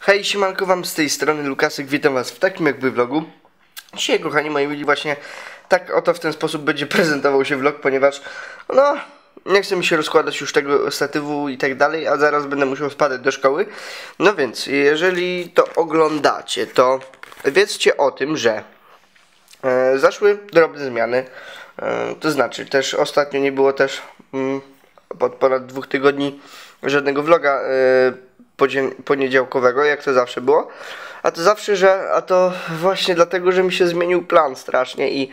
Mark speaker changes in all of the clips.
Speaker 1: Hej, siemanko wam z tej strony Lukasek, witam was w takim jakby vlogu. Dzisiaj, kochani moi mili, właśnie tak oto w ten sposób będzie prezentował się vlog, ponieważ no, nie chcę mi się rozkładać już tego statywu i tak dalej, a zaraz będę musiał spadać do szkoły. No więc, jeżeli to oglądacie, to wiedzcie o tym, że zaszły drobne zmiany. To znaczy, też ostatnio nie było też od ponad 2 tygodni żadnego vloga poniedziałkowego, jak to zawsze było. A to właśnie dlatego, że mi się zmienił plan strasznie i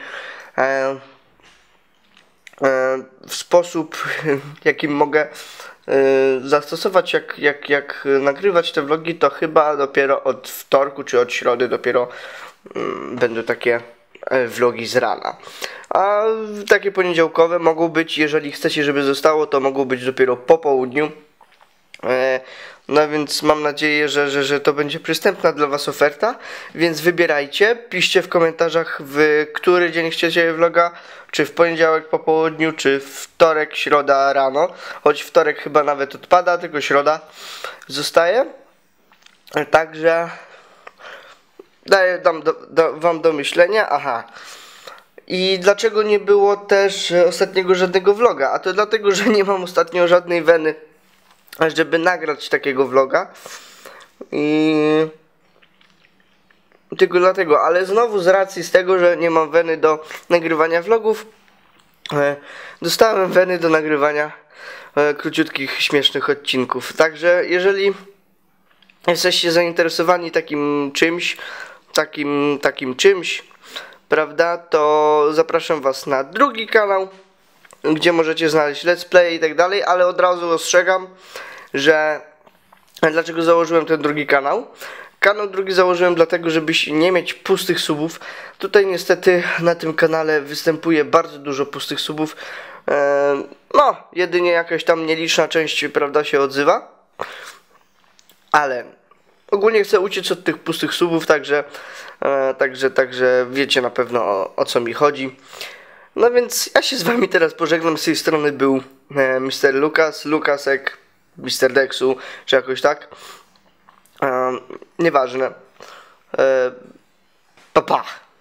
Speaker 1: w sposób, jakim mogę zastosować, jak nagrywać te vlogi, to chyba dopiero od wtorku czy od środy dopiero będą takie vlogi z rana. A takie poniedziałkowe mogą być, jeżeli chcecie, żeby zostało, to mogą być dopiero po południu. No więc mam nadzieję, że to będzie przystępna dla was oferta, więc wybierajcie, piszcie w komentarzach, w który dzień chcecie vloga, czy w poniedziałek po południu, czy wtorek, środa rano, choć wtorek chyba nawet odpada, tylko środa zostaje. Także dam wam do myślenia. Aha. I dlaczego nie było też ostatniego żadnego vloga? A to dlatego, że nie mam ostatnio żadnej weny, żeby nagrać takiego vloga. I tylko dlatego, ale znowu z racji z tego, że nie mam weny do nagrywania vlogów, dostałem weny do nagrywania króciutkich, śmiesznych odcinków. Także jeżeli jesteście zainteresowani takim czymś, prawda, to zapraszam was na drugi kanał, gdzie możecie znaleźć let's play i tak dalej, ale od razu ostrzegam, że dlaczego założyłem ten drugi kanał. Kanał drugi założyłem dlatego, żeby nie mieć pustych subów. Tutaj niestety na tym kanale występuje bardzo dużo pustych subów. No, jedynie jakaś tam nieliczna część, prawda, się odzywa. Ale ogólnie chcę uciec od tych pustych subów, także wiecie na pewno o co mi chodzi. No więc ja się z wami teraz pożegnam. Z tej strony był Mr. Lukasek, Mr. Dexu, czy jakoś tak. Nieważne. Pa, pa.